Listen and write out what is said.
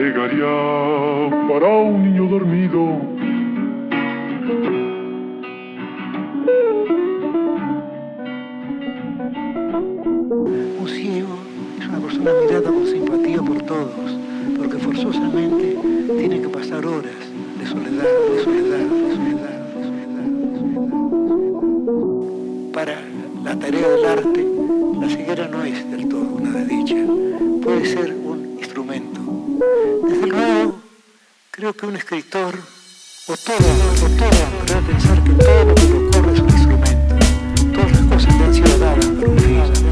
plegaria para un niño dormido. Un ciego es una persona mirada con simpatía por todos, porque forzosamente tiene que pasar horas de soledad, de soledad, de soledad, de soledad, de soledad. Para la tarea del arte, la ceguera no es del todo una desdicha, puede ser un instrumento. Desde luego, creo que un escritor, o todo, debe pensar que todo lo que le ocurre es un instrumento. Todas las cosas le han sido dadas para un fin.